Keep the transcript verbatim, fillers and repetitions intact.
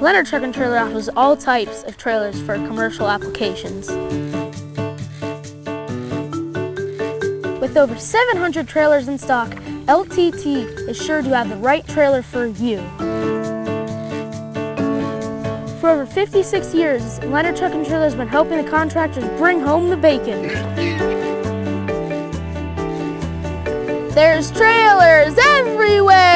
Leonard Truck and Trailer offers all types of trailers for commercial applications. With over seven hundred trailers in stock, L T T is sure to have the right trailer for you. For over fifty-six years, Leonard Truck and Trailer has been helping the contractors bring home the bacon. There's trailers everywhere!